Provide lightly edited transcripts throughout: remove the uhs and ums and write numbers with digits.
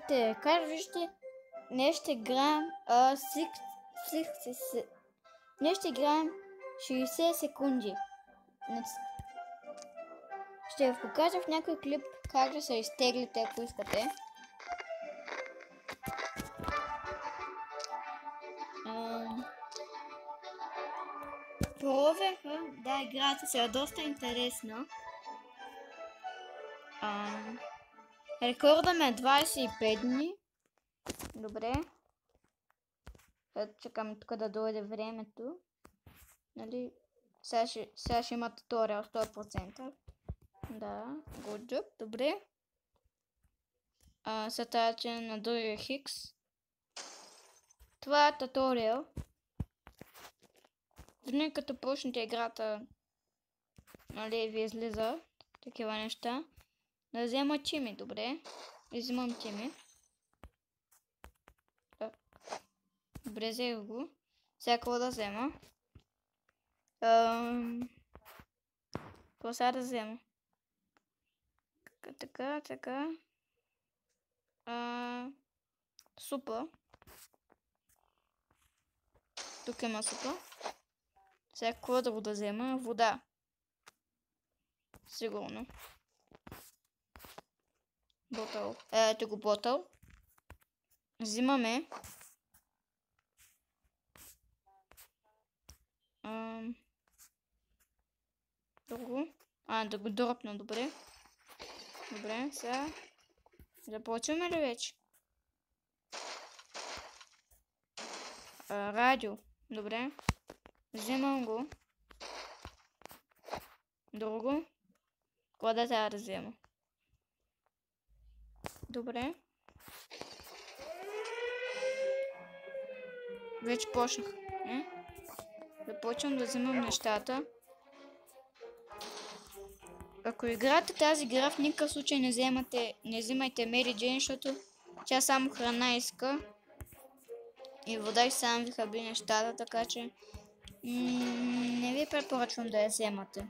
ще кажа, вижте, днес ще играем днес ще играем 60 секунди. Ще ви покажа в някой клип как да се изтеглите, ако искате. Проверка, да, играта сега е доста интересна. Рекорда ме е 25 дни. Добре. Чакам тук да дойде времето. Нали? Сега ще има туториал 100%. Да, good job, добре. Сега тази че на DualXX. Това е туториал. Винаги като почнете играта, нали, ви излиза такива неща. Да взема Тими, добре. Взимам Тими. Добре, взех го. Сега какво да взема? Какво сега да взема? Така. Супа. Тук има супа. Сега какво да го да взема? Вода. Сигурно. Ботъл. Ето го ботъл. Взимаме. Друго. Да го дропна, добре. Добре, сега. Започваме ли вече? Радио. Добре. Взимам го. Друго. Какво да трябва да взема? Добре. Вече почнах. Започвам да взимам нещата. Ако играте тази игра, в никакъв случай не взимайте Мери Джейн, защото тя само храна иска. И вода и сам ви хаби нещата, така че не ви препоръчвам да я вземате.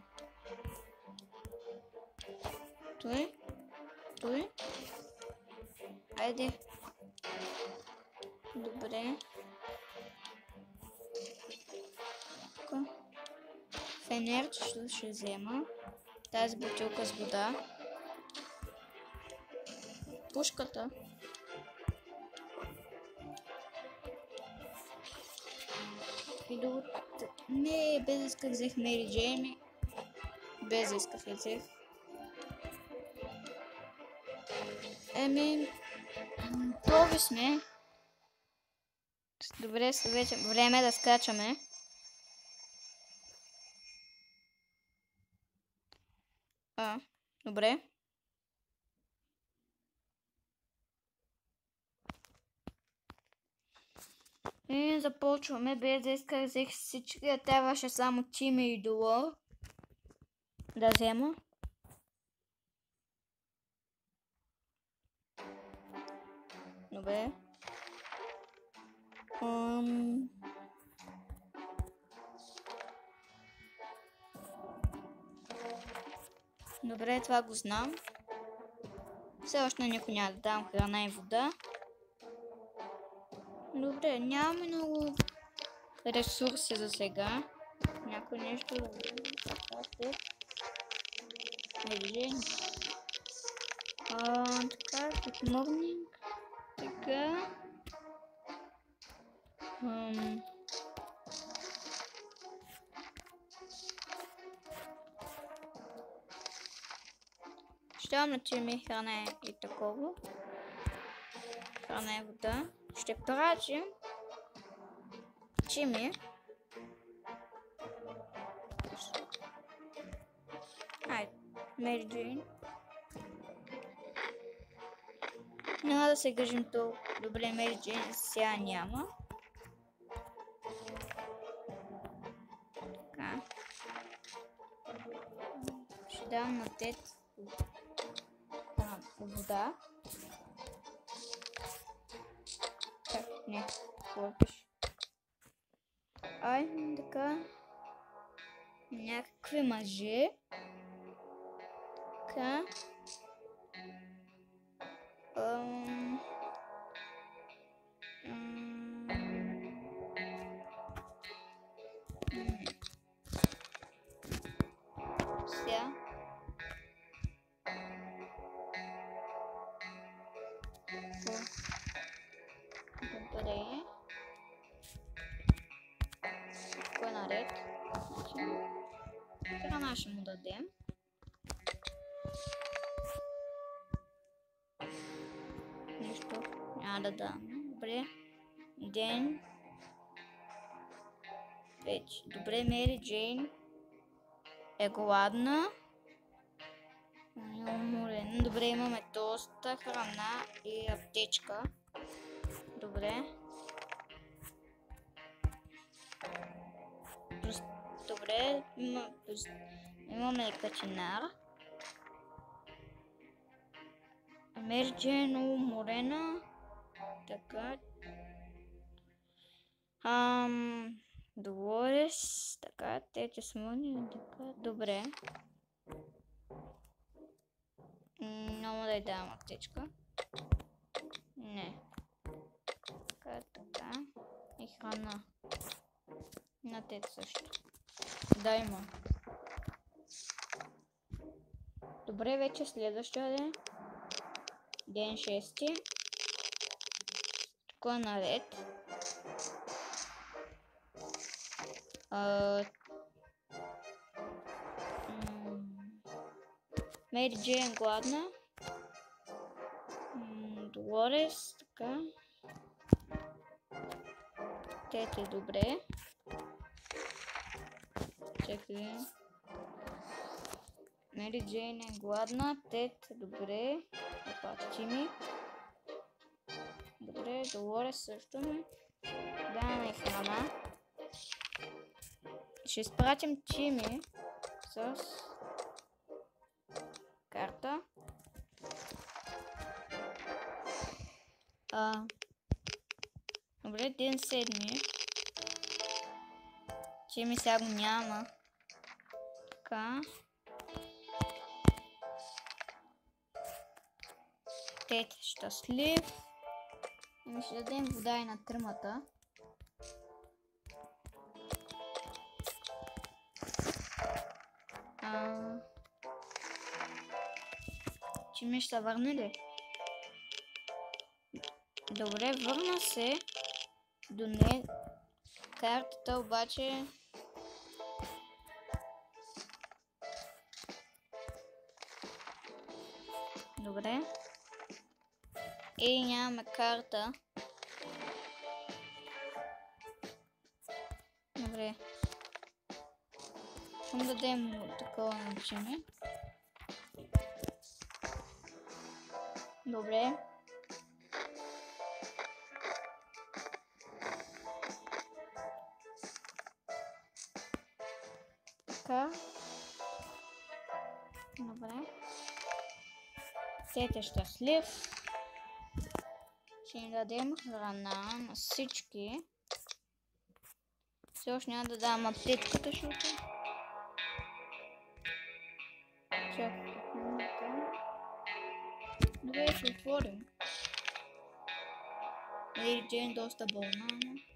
Той. Айде. Добре. Фенер ще взема. Тази бутилка с вода. Пушката. И другото. Не, без исках взех Мери Джейн. Без исках я взех. Проби сме. Добре, вече време да скачаме. Добре. И започваме, без да исках взех всички, трябваше само Тими и Долор да взема. Добре. Добре, това го знам. Все още на никой няма да дам храна и вода. Добре, нямаме много ресурси за сега. Някой нещо да вземе. Така, подмогник. Така. Ще дам на Тими храна и такова. Храна и вода. Ще пратим Тими. Мери Джейн. Няма да се гъжим толкова. Добре, Мери Джейн сега няма. Така. Ще дам на Тед вода. Не, какво пише? Така. Някакви мъже. Така. храна ще му дадем. Нищо няма да дам. Добре. Ден. Вече. Добре, Мери Джейн е гладна. Уморена. Добре, имаме доста храна и аптечка. Добре. Добре, имаме лекарчинар. Мери Джейн е уморена. Така. Долорес. Така, те смъни. Така. Добре. Няма да й дам аптечка. Не. Така, така. И храна. На тет също. Да, има. Добре, вече следващия ден. Ден 6. Така наред. Мери Джейн гладна. Долорес, така. Тете добре. Чакай. Мери Джейн е гладна. Тете добре. Опачи ми. Добре, Долорес също ми. Даваме храна. Ще изпратим Тими с карта. Добре, ден 7. Тими сега го няма. Така. Тет щастлив. И ще дадем вода и на тримата. Тими ще върне ли? Добре, върна се до не. Картата обаче добре. И нямаме карта. Добре. Ще дадем такова начинание. Добре. Така. Добре. Тете щастлив. Ще ни дадем храна на всички. Все още няма да дам аптечката, защото... Чакай. Добре, ще отворим. Мери Джейн доста болна.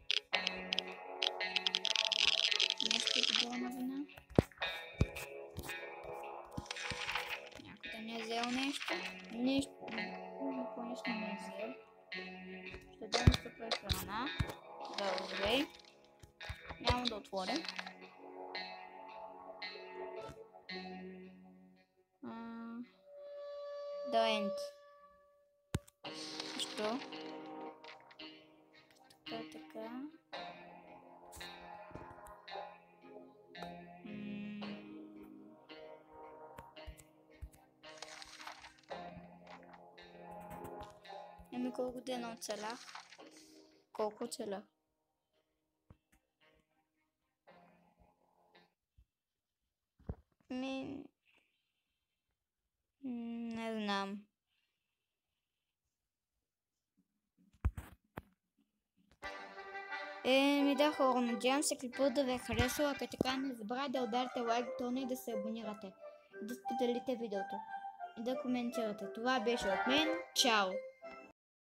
Нещо добро новина. Някой да не е взел нещо. Нещо. Никой нещо не е взел. Ще дадем стъпва и храна. Добре. Няма да отворим. The end. Що? Така, така. Еми колко дена оцелях? Колко оцелях? Не знам. Да, хора, надявам се клипът да ви е харесал, ако така не забравяйте да ударите лайк бутона и да се абонирате, да споделите видеото и да коментирате. Това беше от мен. Чао!